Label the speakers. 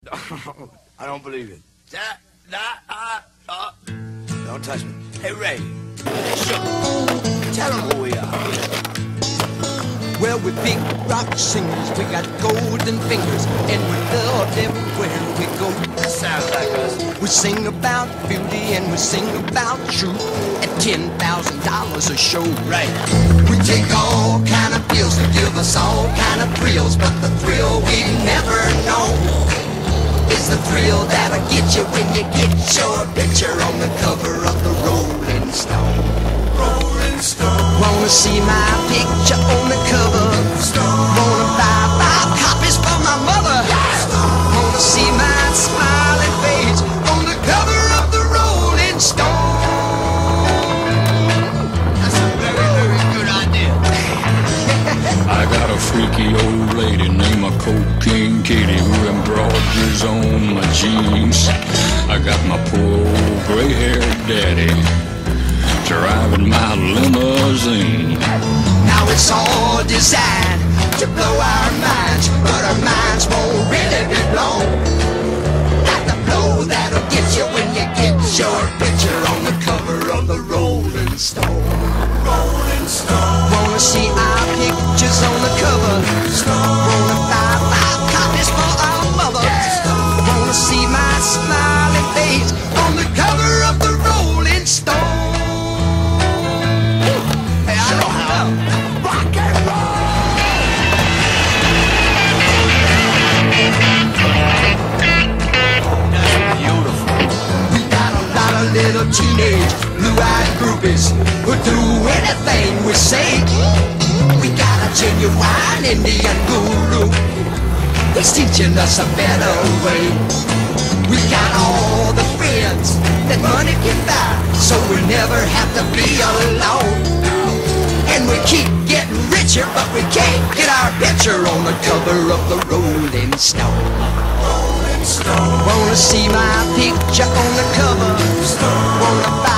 Speaker 1: I don't believe it. Don't touch me. Hey, Ray. Tell them who we are.
Speaker 2: Well, we're big rock singers, we got golden fingers, and we're loved everywhere we go.
Speaker 1: That sounds like us.
Speaker 2: We sing about beauty and we sing about truth at $10,000 a show.
Speaker 1: Right.
Speaker 2: We take all kind of pills to give us all kind of thrills, but the thrill we never know is the thrill that'll get you when you get your picture on the cover of the Rolling Stone.
Speaker 1: Rolling Stone.
Speaker 2: Wanna see my picture on the cover? Wanna buy 5 copies for my mother? Wanna see my smiling face on the cover of the Rolling Stone?
Speaker 1: That's a very, very good idea.
Speaker 3: I got a freaky old lady named a Cocaine Kitty who embroiders on my jeans. I got my poor old gray-haired daddy driving my limousine.
Speaker 2: Now it's all designed to blow our minds, but our minds won't really be blown. Like the blow that'll get you when you get your picture on the cover of the Rolling Stone.
Speaker 1: Rolling Stone.
Speaker 2: Wanna see our pictures on the cover? Wanna buy 5 copies for our mother? Wanna see my smiling face on the cover of the Rolling Stone? Hey, I know how. Rock and roll!
Speaker 1: That's beautiful.
Speaker 2: We got a lot of little teenage blue-eyed groupies who'll do anything we say. We got a genuine Indian guru. He's teaching us a better way. We got all the friends that money can buy, so we never have to be alone. And we keep getting richer, but we can't get our picture on the cover of the Rolling Stone.
Speaker 1: Rolling Stone.
Speaker 2: Wanna see my picture on the cover? Wanna buy